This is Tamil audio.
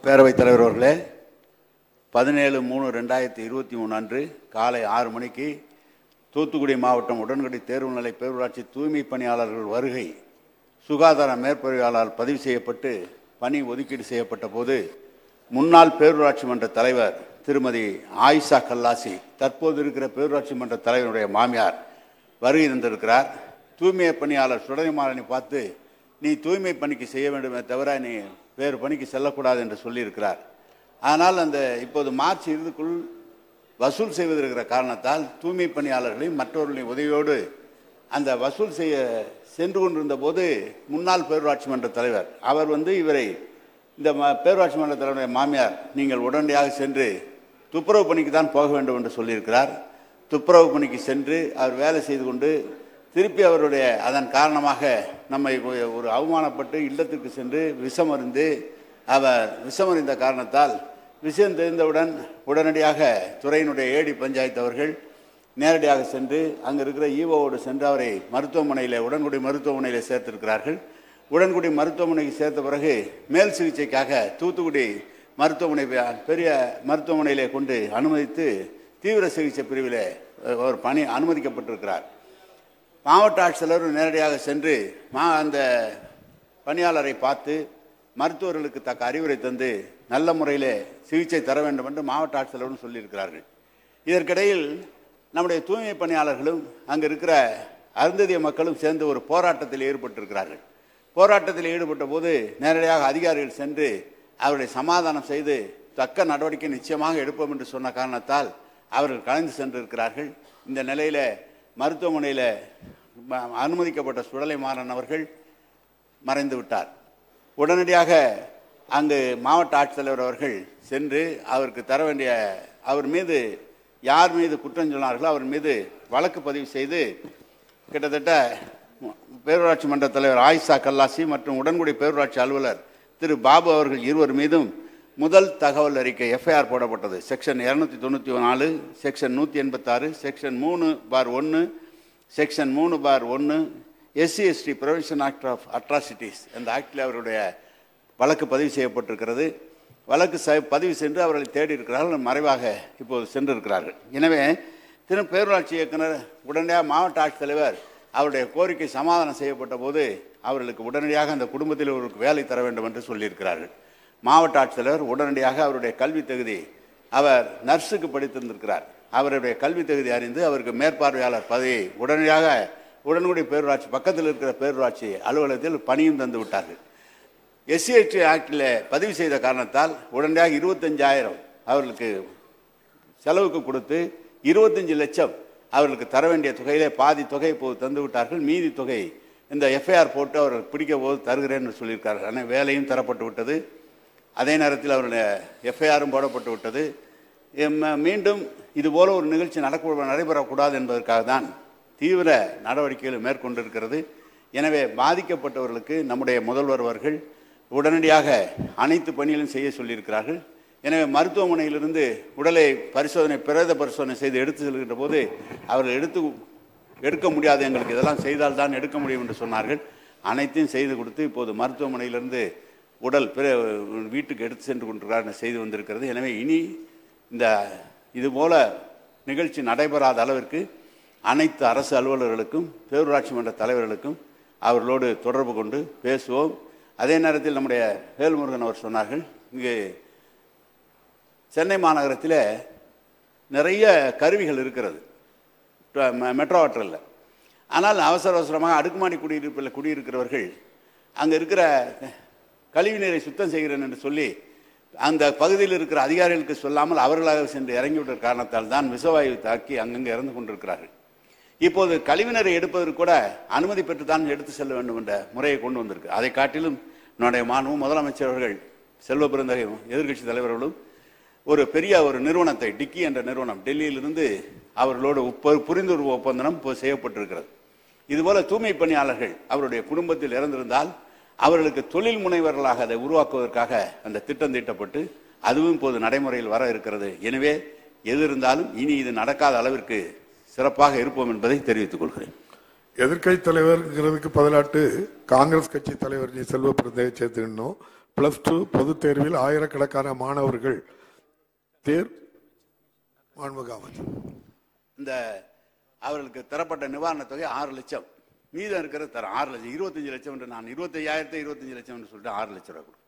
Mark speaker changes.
Speaker 1: பேரவைத் தலைவர் அவர்களே, 17/3/2023 அன்று காலை 6 மணிக்கு தூத்துக்குடி மாவட்டம் உடன்குடி தேர்வுநிலை பேரூராட்சி தூய்மை பணியாளர்கள் வருகை சுகாதார மேற்பார்வையாளரால் பதிவு செய்யப்பட்டு பணி ஒதுக்கீடு செய்யப்பட்ட போது முன்னாள் பேரூராட்சி மன்ற தலைவர் திருமதி ஆயிஷா கல்லாசி, தற்போது இருக்கிற பேரூராட்சி மன்ற தலைவருடைய மாமியார் வருகை தந்திருக்கிறார். தூய்மை பணியாளர் சுடலைமாறனை பார்த்து, நீ தூய்மை பணிக்கு செய்ய வேண்டுமே தவிர நீ வேறு பணிக்கு செல்லக்கூடாது என்று சொல்லியிருக்கிறார். ஆனால் இப்போது மார்ச் இறுதிக்குள் வசூல் செய்வதற்கிற காரணத்தால் தூய்மை பணியாளர்களையும் மற்றவர்களின் உதவியோடு அந்த வசூல் செய்ய சென்று கொண்டிருந்த போது முன்னாள் பேரூராட்சி மன்ற தலைவர் அவர் இவரை இந்த பேரூராட்சி மன்ற தலைவருடைய மாமியார், நீங்கள் உடனடியாக சென்று துப்புரவு பணிக்கு தான் போக வேண்டும் என்று சொல்லியிருக்கிறார். துப்புரவு பணிக்கு சென்று அவர் வேலை செய்து கொண்டு திருப்பி அவருடைய அதன் காரணமாக நம்மை ஒரு அவமானப்பட்டு இல்லத்திற்கு சென்று விஷமறிந்து அவர் விஷமறிந்த காரணத்தால் விஷயம் தெரிந்தவுடன் உடனடியாக துறையினுடைய ஏடி பஞ்சாயத்து அவர்கள் நேரடியாக சென்று அங்கே இருக்கிற ஈவோடு சென்று அவரை மருத்துவமனையில் உடன்குடி மருத்துவமனையில் சேர்த்திருக்கிறார்கள். உடன்குடி மருத்துவமனைக்கு சேர்த்த பிறகு மேல் சிகிச்சைக்காக தூத்துக்குடி மருத்துவமனை பெரிய மருத்துவமனையிலே கொண்டு அனுமதித்து தீவிர சிகிச்சை பிரிவில் ஒரு பணி அனுமதிக்கப்பட்டிருக்கிறார். மாவட்ட ஆட்சித்தலைவர் நேரடியாக சென்று அந்த பணியாளரை பார்த்து மருத்துவர்களுக்கு தக்க அறிவுரை தந்து நல்ல முறையில் சிகிச்சை தர வேண்டும் என்று மாவட்ட ஆட்சித்தலைவரும் சொல்லியிருக்கிறார்கள். இதற்கிடையில் நம்முடைய தூய்மை பணியாளர்களும் அங்கே இருக்கிற அருந்ததிய மக்களும் சேர்ந்து ஒரு போராட்டத்தில் ஈடுபட்டிருக்கிறார்கள். போராட்டத்தில் ஈடுபட்ட போது நேரடியாக அதிகாரிகள் சென்று அவர்களை சமாதானம் செய்து தக்க நடவடிக்கை நிச்சயமாக எடுப்போம் என்று சொன்ன காரணத்தால் அவர்கள் கலந்து சென்றிருக்கிறார்கள். இந்த நிலையில் மருத்துவமனையில் அனுமதிக்கப்பட்ட சுடலைமாறன் அவர்கள் மறைந்து விட்டார். உடனடியாக அங்கு மாவட்ட ஆட்சித்தலைவர் அவர்கள் சென்று அவருக்கு தர வேண்டிய அவர் மீது யார் மீது குற்றம் சொன்னார்களோ அவர் மீது வழக்கு பதிவு செய்து கிட்டத்தட்ட பேரூராட்சி மன்ற தலைவர் ஆயிஷா கல்லாசி மற்றும் உடன்குடி பேரூராட்சி அலுவலர் திரு பாபு அவர்கள் இருவர் மீதும் முதல் தகவல் அறிக்கை எஃப்ஐஆர் போடப்பட்டது. Section 294, section 186, section 3/1, section 3/1 SC/ST prevention act of atrocities அந்த ஆக்டில் அவருடைய வழக்கு பதிவு செய்யப்பட்டிருக்கிறது. வழக்கு பதிவு சென்று அவர்களை தேடி இருக்கிறார்கள், மறைவாக இப்போது சென்றிருக்கிறார்கள். எனவே பேரூராட்சி இயக்குனர் உடனடியாக மாவட்ட ஆட்சித்தலைவர் அவருடைய கோரிக்கை சமாதானம் செய்யப்பட்ட போது அவர்களுக்கு உடனடியாக அந்த குடும்பத்தில் அவருக்கு வேலை தர வேண்டும் என்று சொல்லியிருக்கிறார்கள். மாவட்ட ஆட்சித்தலைவர் உடனடியாக அவருடைய கல்வி தகுதி, அவர் நர்ஸுக்கு படித்திருந்திருக்கிறார், அவருடைய கல்வி தகுதி அறிந்து அவருக்கு மேற்பார்வையாளர் பதவியை உடனடியாக உடன்குடி பேரூராட்சி பக்கத்தில் இருக்கிற பேரூராட்சி அலுவலகத்தில் பணியும் தந்து விட்டார்கள். SC/ST ஆக்டில் பதிவு செய்த காரணத்தால் உடனடியாக 25,000 அவர்களுக்கு செலவுக்கு கொடுத்து 25 லட்சம் அவர்களுக்கு தர வேண்டிய தொகையிலே பாதி தொகை இப்போது தந்து விட்டார்கள். மீதி தொகை இந்த எஃப்ஐஆர் போட்டு அவர்கள் பிடிக்க போது தருகிறேன் என்று சொல்லியிருக்கார்கள். ஆனால் வேலையும் தரப்பட்டு விட்டது, அதே நேரத்தில் அவருடைய எஃப்ஐஆரும் போடப்பட்டு விட்டது. மீண்டும் இதுபோல ஒரு நிகழ்ச்சி நடைபெறக்கூடாது என்பதற்காக தான் தீவிர நடவடிக்கைகள் மேற்கொண்டிருக்கிறது. எனவே பாதிக்கப்பட்டவர்களுக்கு நம்முடைய முதல்வர் அவர்கள் உடனடியாக அனைத்து பணிகளும் செய்ய சொல்லியிருக்கிறார்கள். எனவே மருத்துவமனையிலிருந்து உடலை பிரேத பரிசோதனை செய்து எடுத்து செல்கின்ற போது அவர்கள் எடுக்க முடியாது, எங்களுக்கு இதெல்லாம் செய்தால் தான் எடுக்க முடியும் என்று சொன்னார்கள். அனைத்தையும் செய்து கொடுத்து இப்போது மருத்துவமனையிலிருந்து உடல் வீட்டுக்கு எடுத்து சென்று கொண்டிருக்கிறார் செய்து வந்திருக்கிறது. எனவே இனி இதுபோல நிகழ்ச்சி நடைபெறாத அளவிற்கு அனைத்து அரசு அலுவலர்களுக்கும் பேரூராட்சி மன்ற தலைவர்களுக்கும் அவர்களோடு தொடர்பு கொண்டு பேசுவோம். அதே நேரத்தில் நம்முடைய வேல்முருகன் அவர் சொன்னார்கள், இங்கு சென்னை மாநகரத்தில் நிறைய கருவிகள் இருக்கிறது மெட்ரோ வாட்டரில். ஆனால் அவசரமாக அடுக்குமாடி குடியிருக்கிறவர்கள் அங்கே இருக்கிற கழிவு நீரை சுத்தம் செய்கிறேன் என்று சொல்லி அந்த பகுதியில் இருக்கிற அதிகாரிகளுக்கு சொல்லாமல் அவர்களாக சென்று இறங்கிவிட்ட காரணத்தால் தான் விஷவாயு தாக்கி அங்கங்கே இறந்து கொண்டிருக்கிறார்கள். இப்போது கழிவுநீரை எடுப்பதற்கு கூட அனுமதி பெற்று தான் எடுத்து செல்ல வேண்டும் என்ற முறையை கொண்டு வந்திருக்கு. அதை காட்டிலும் என்னுடைய மாண்பு முதலமைச்சர் அவர்கள் செல்வ பெருந்தகையும் எதிர்க்கட்சி தலைவர்களும் ஒரு பெரிய நிறுவனத்தை டிக்கி என்ற நிறுவனம் டெல்லியிலிருந்து அவர்களோடு புரிந்துணர்வு ஒப்பந்தம் செய்யப்பட்டிருக்கிறது. இதுபோல தூய்மை பணியாளர்கள் அவருடைய குடும்பத்தில் இறந்திருந்தால் அவர்களுக்கு தொழில் முனைவர்களாக அதை உருவாக்குவதற்காக அந்த திட்டம் தீட்டப்பட்டு அதுவும் இப்போது நடைமுறையில் வர இருக்கிறது. எனவே எது இருந்தாலும் இனி இது நடக்காத அளவிற்கு சிறப்பாக இருப்போம் என்பதை தெரிவித்துக் கொள்கிறேன்.
Speaker 2: எதிர்க்கட்சி தலைவர்ங்கிறதுக்கு பதிலாட்டு காங்கிரஸ் கட்சி தலைவர் செல்வ பெருந்தகை சேர்த்துக்கணும். +2 பொதுத் தேர்வில் ஆயிரக்கணக்கான மாணவர்கள்
Speaker 1: இந்த அவர்களுக்கு தரப்பட்ட நிவாரணத் தொகை 6 லட்சம். மீதம் இருக்கிறது தர 6 லட்சம், 25 லட்சம் என்று நான் 25,000 25 லட்சம் என்று சொல்லிட்டு 6 லட்சம் ரூபாய்.